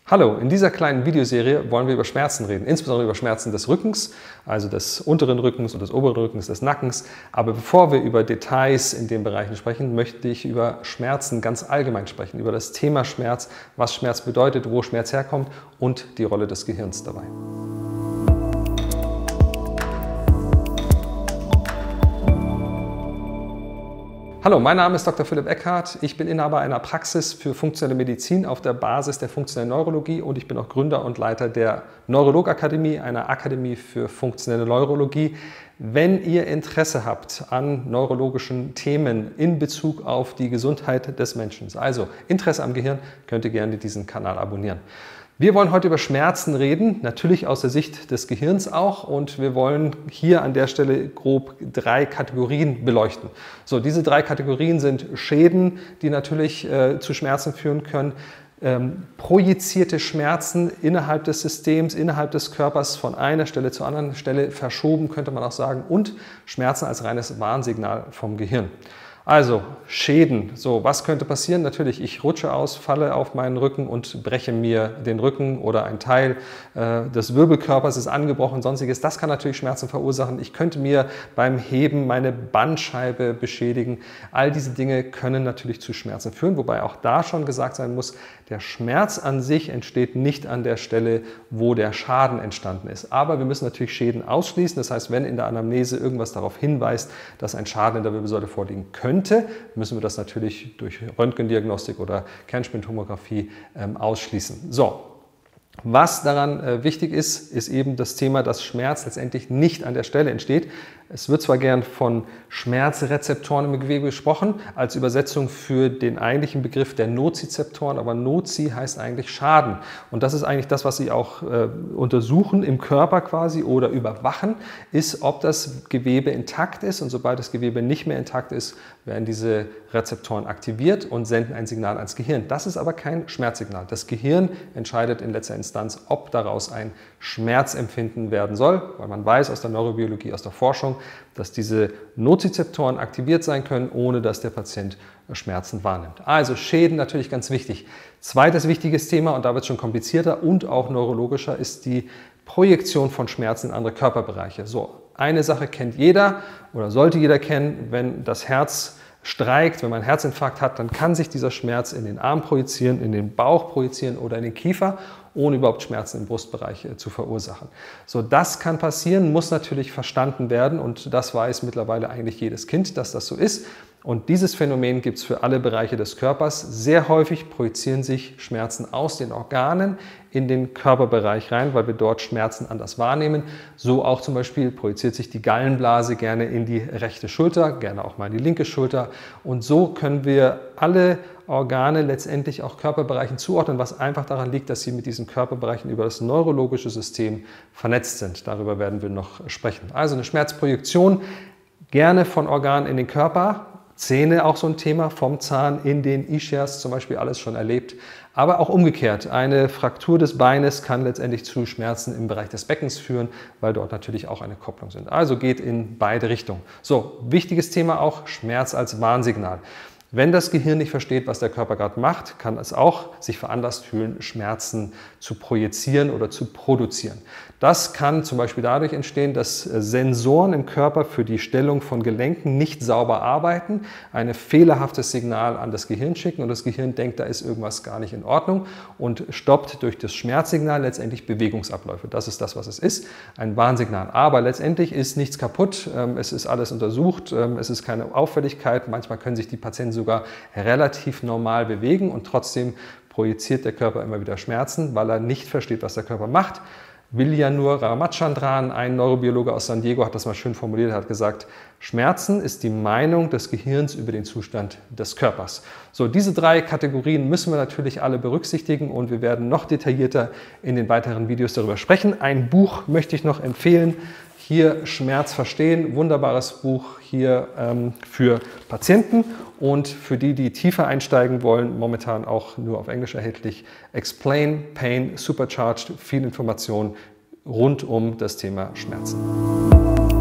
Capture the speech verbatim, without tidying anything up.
Hallo, in dieser kleinen Videoserie wollen wir über Schmerzen reden, insbesondere über Schmerzen des Rückens, also des unteren Rückens und des oberen Rückens, des Nackens. Aber bevor wir über Details in den Bereichen sprechen, möchte ich über Schmerzen ganz allgemein sprechen, über das Thema Schmerz, was Schmerz bedeutet, wo Schmerz herkommt und die Rolle des Gehirns dabei. Hallo, mein Name ist Doktor Philipp Eckhardt. Ich bin Inhaber einer Praxis für funktionelle Medizin auf der Basis der funktionellen Neurologie und ich bin auch Gründer und Leiter der Neurologakademie, einer Akademie für funktionelle Neurologie. Wenn ihr Interesse habt an neurologischen Themen in Bezug auf die Gesundheit des Menschen, also Interesse am Gehirn, könnt ihr gerne diesen Kanal abonnieren. Wir wollen heute über Schmerzen reden, natürlich aus der Sicht des Gehirns auch, und wir wollen hier an der Stelle grob drei Kategorien beleuchten. So, diese drei Kategorien sind Schäden, die natürlich äh, zu Schmerzen führen können, ähm, projizierte Schmerzen innerhalb des Systems, innerhalb des Körpers von einer Stelle zur anderen Stelle verschoben, könnte man auch sagen, und Schmerzen als reines Warnsignal vom Gehirn. Also Schäden, so was könnte passieren? Natürlich, ich rutsche aus, falle auf meinen Rücken und breche mir den Rücken oder ein Teil äh, des Wirbelkörpers ist angebrochen, sonstiges. Das kann natürlich Schmerzen verursachen. Ich könnte mir beim Heben meine Bandscheibe beschädigen. All diese Dinge können natürlich zu Schmerzen führen, wobei auch da schon gesagt sein muss, der Schmerz an sich entsteht nicht an der Stelle, wo der Schaden entstanden ist. Aber wir müssen natürlich Schäden ausschließen. Das heißt, wenn in der Anamnese irgendwas darauf hinweist, dass ein Schaden in der Wirbelsäule vorliegen könnte, müssen wir das natürlich durch Röntgendiagnostik oder Kernspintomographie ähm, ausschließen. So. Was daran äh, wichtig ist, ist eben das Thema, dass Schmerz letztendlich nicht an der Stelle entsteht. Es wird zwar gern von Schmerzrezeptoren im Gewebe gesprochen, als Übersetzung für den eigentlichen Begriff der Nozizeptoren, aber Nozi heißt eigentlich Schaden. Und das ist eigentlich das, was Sie auch äh, untersuchen im Körper quasi oder überwachen, ist, ob das Gewebe intakt ist. Und sobald das Gewebe nicht mehr intakt ist, werden diese Rezeptoren aktiviert und senden ein Signal ans Gehirn. Das ist aber kein Schmerzsignal. Das Gehirn entscheidet in letzter Instanz, ob daraus ein Schmerzempfinden werden soll, weil man weiß aus der Neurobiologie, aus der Forschung, dass diese Nozizeptoren aktiviert sein können, ohne dass der Patient Schmerzen wahrnimmt. Also Schäden natürlich ganz wichtig. Zweites wichtiges Thema, und da wird es schon komplizierter und auch neurologischer, ist die Projektion von Schmerzen in andere Körperbereiche. So, eine Sache kennt jeder oder sollte jeder kennen: Wenn das Herz streikt, wenn man einen Herzinfarkt hat, dann kann sich dieser Schmerz in den Arm projizieren, in den Bauch projizieren oder in den Kiefer, ohne überhaupt Schmerzen im Brustbereich äh, zu verursachen. So, das kann passieren, muss natürlich verstanden werden, und das weiß mittlerweile eigentlich jedes Kind, dass das so ist. Und dieses Phänomen gibt es für alle Bereiche des Körpers. Sehr häufig projizieren sich Schmerzen aus den Organen in den Körperbereich rein, weil wir dort Schmerzen anders wahrnehmen. So auch zum Beispiel projiziert sich die Gallenblase gerne in die rechte Schulter, gerne auch mal in die linke Schulter. Und so können wir alle Organe letztendlich auch Körperbereichen zuordnen, was einfach daran liegt, dass sie mit diesen Körperbereichen über das neurologische System vernetzt sind. Darüber werden wir noch sprechen. Also eine Schmerzprojektion gerne von Organen in den Körper. Zähne auch so ein Thema, vom Zahn in den Ischias zum Beispiel, alles schon erlebt. Aber auch umgekehrt, eine Fraktur des Beines kann letztendlich zu Schmerzen im Bereich des Beckens führen, weil dort natürlich auch eine Kopplung sind. Also geht in beide Richtungen. So, wichtiges Thema auch, Schmerz als Warnsignal. Wenn das Gehirn nicht versteht, was der Körper gerade macht, kann es auch sich veranlasst fühlen, Schmerzen zu projizieren oder zu produzieren. Das kann zum Beispiel dadurch entstehen, dass Sensoren im Körper für die Stellung von Gelenken nicht sauber arbeiten, ein fehlerhaftes Signal an das Gehirn schicken und das Gehirn denkt, da ist irgendwas gar nicht in Ordnung und stoppt durch das Schmerzsignal letztendlich Bewegungsabläufe. Das ist das, was es ist, ein Warnsignal. Aber letztendlich ist nichts kaputt, es ist alles untersucht, es ist keine Auffälligkeit. Manchmal können sich die Patienten sogar relativ normal bewegen und trotzdem projiziert der Körper immer wieder Schmerzen, weil er nicht versteht, was der Körper macht. Vilyanur Ramachandran, ein Neurobiologe aus San Diego, hat das mal schön formuliert, hat gesagt, Schmerzen ist die Meinung des Gehirns über den Zustand des Körpers. So, diese drei Kategorien müssen wir natürlich alle berücksichtigen und wir werden noch detaillierter in den weiteren Videos darüber sprechen. Ein Buch möchte ich noch empfehlen. Hier Schmerz verstehen, wunderbares Buch hier ähm, für Patienten und für die, die tiefer einsteigen wollen, momentan auch nur auf Englisch erhältlich. Explain Pain Supercharged, viel Information rund um das Thema Schmerzen.